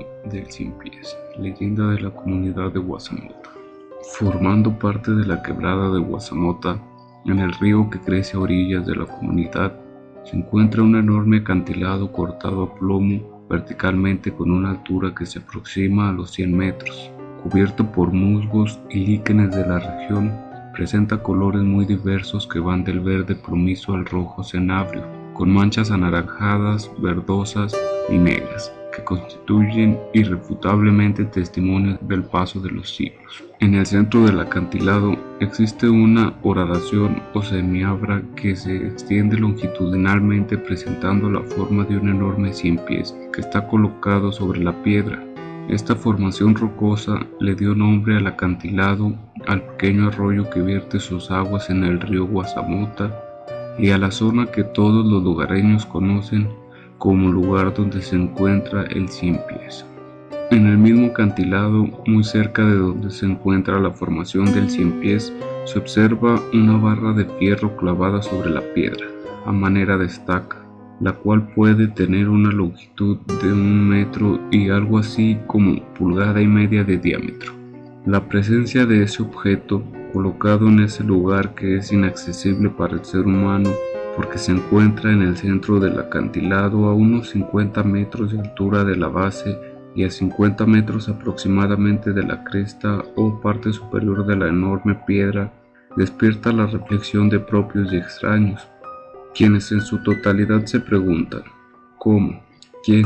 del Cien Pies, leyenda de la comunidad de Guazamota. Formando parte de la quebrada de Guazamota, en el río que crece a orillas de la comunidad, se encuentra un enorme acantilado cortado a plomo verticalmente con una altura que se aproxima a los 100 metros. Cubierto por musgos y líquenes de la región, presenta colores muy diversos que van del verde plomizo al rojo cenabrio, con manchas anaranjadas, verdosas y negras, que constituyen irrefutablemente testimonios del paso de los siglos. En el centro del acantilado existe una horadación o semiabra que se extiende longitudinalmente presentando la forma de un enorme cien pies que está colocado sobre la piedra. Esta formación rocosa le dio nombre al acantilado, al pequeño arroyo que vierte sus aguas en el río Guazamota y a la zona que todos los lugareños conocen como lugar donde se encuentra el Cien Pies. En el mismo acantilado, muy cerca de donde se encuentra la formación del Cien Pies, se observa una barra de fierro clavada sobre la piedra, a manera de estaca, la cual puede tener una longitud de 1 metro y algo así como 1,5 pulgadas de diámetro. La presencia de ese objeto, colocado en ese lugar que es inaccesible para el ser humano, porque se encuentra en el centro del acantilado a unos 50 metros de altura de la base y a 50 metros aproximadamente de la cresta o parte superior de la enorme piedra, despierta la reflexión de propios y extraños, quienes en su totalidad se preguntan cómo, quién,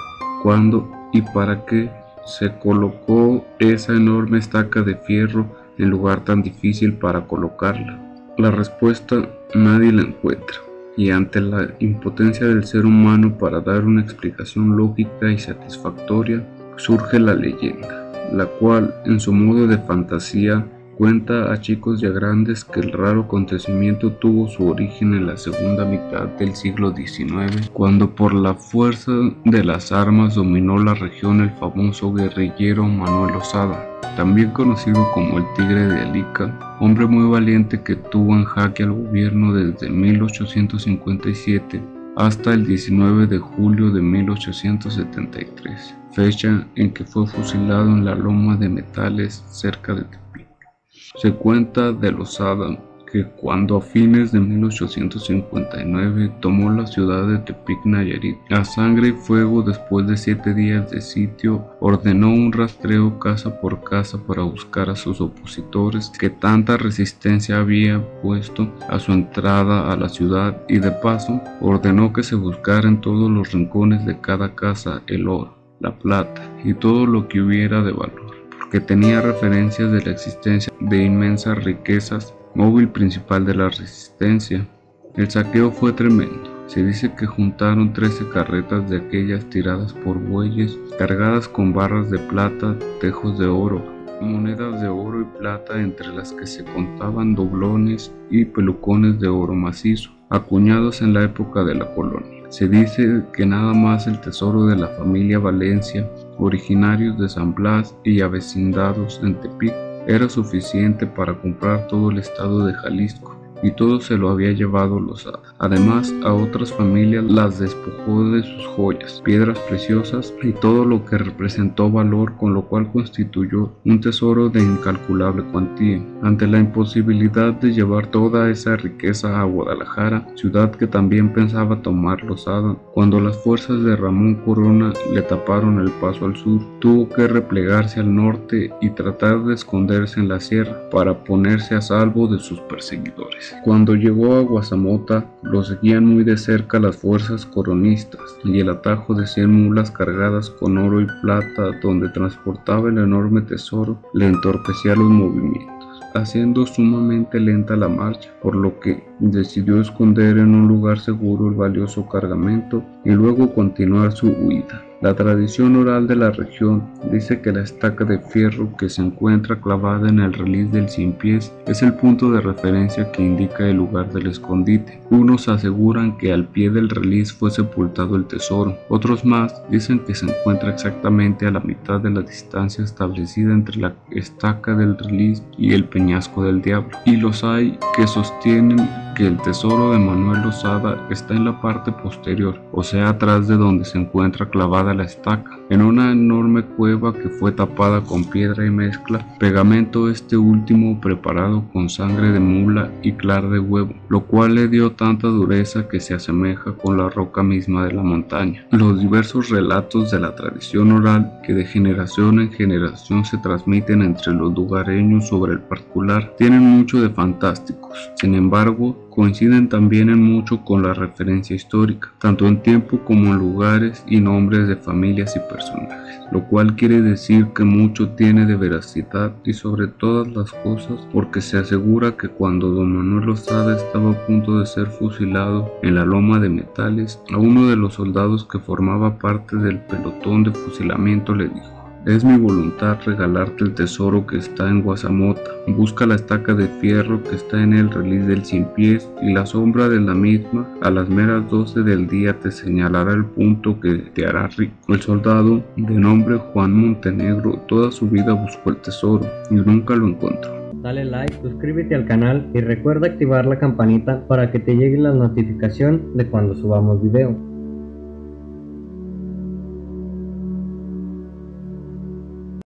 cuándo y para qué se colocó esa enorme estaca de fierro en lugar tan difícil para colocarla. La respuesta nadie la encuentra, y ante la impotencia del ser humano para dar una explicación lógica y satisfactoria, surge la leyenda, la cual, en su modo de fantasía, cuenta a chicos y a grandes que el raro acontecimiento tuvo su origen en la segunda mitad del siglo XIX, cuando por la fuerza de las armas dominó la región el famoso guerrillero Manuel Lozada, también conocido como el Tigre de Alica, hombre muy valiente que tuvo en jaque al gobierno desde 1857 hasta el 19 de julio de 1873, fecha en que fue fusilado en la loma de Metales cerca de Tepic. Se cuenta de Lozada que cuando a fines de 1859 tomó la ciudad de Tepic, Nayarit, a sangre y fuego después de 7 días de sitio, ordenó un rastreo casa por casa para buscar a sus opositores que tanta resistencia había puesto a su entrada a la ciudad y de paso ordenó que se buscara en todos los rincones de cada casa el oro, la plata y todo lo que hubiera de valor, porque tenía referencias de la existencia de inmensas riquezas, móvil principal de la resistencia. El saqueo fue tremendo. Se dice que juntaron 13 carretas de aquellas tiradas por bueyes, cargadas con barras de plata, tejos de oro, monedas de oro y plata, entre las que se contaban doblones y pelucones de oro macizo, acuñados en la época de la colonia. Se dice que nada más el tesoro de la familia Valencia, originarios de San Blas y avecindados en Tepic, era suficiente para comprar todo el estado de Jalisco, y todo se lo había llevado Lozada. Además, a otras familias las despojó de sus joyas, piedras preciosas y todo lo que representó valor, con lo cual constituyó un tesoro de incalculable cuantía. Ante la imposibilidad de llevar toda esa riqueza a Guadalajara, ciudad que también pensaba tomar Lozada, cuando las fuerzas de Ramón Corona le taparon el paso al sur, tuvo que replegarse al norte y tratar de esconderse en la sierra para ponerse a salvo de sus perseguidores. Cuando llegó a Guazamota, lo seguían muy de cerca las fuerzas coronistas, y el atajo de 100 mulas cargadas con oro y plata donde transportaba el enorme tesoro le entorpecía los movimientos, haciendo sumamente lenta la marcha, por lo que decidió esconder en un lugar seguro el valioso cargamento y luego continuar su huida. La tradición oral de la región dice que la estaca de fierro que se encuentra clavada en el reliz del Cien Pies es el punto de referencia que indica el lugar del escondite. Unos aseguran que al pie del reliz fue sepultado el tesoro, otros más dicen que se encuentra exactamente a la mitad de la distancia establecida entre la estaca del reliz y el peñasco del diablo, y los hay que sostienen que el tesoro de Manuel Lozada está en la parte posterior, o sea atrás de donde se encuentra clavada la estaca, en una enorme cueva que fue tapada con piedra y mezcla, pegamento este último preparado con sangre de mula y clara de huevo, lo cual le dio tanta dureza que se asemeja con la roca misma de la montaña. Los diversos relatos de la tradición oral que de generación en generación se transmiten entre los lugareños sobre el particular tienen mucho de fantásticos. Sin embargo, coinciden también en mucho con la referencia histórica, tanto en tiempo como en lugares y nombres de familias y personajes, lo cual quiere decir que mucho tiene de veracidad y sobre todas las cosas porque se asegura que cuando don Manuel Lozada estaba a punto de ser fusilado en la Loma de Metales, a uno de los soldados que formaba parte del pelotón de fusilamiento le dijo: es mi voluntad regalarte el tesoro que está en Guazamota. Busca la estaca de fierro que está en el reliz del Cien Pies y la sombra de la misma a las meras 12 del día te señalará el punto que te hará rico. El soldado, de nombre Juan Montenegro, toda su vida buscó el tesoro y nunca lo encontró. Dale like, suscríbete al canal y recuerda activar la campanita para que te llegue la notificación de cuando subamos video.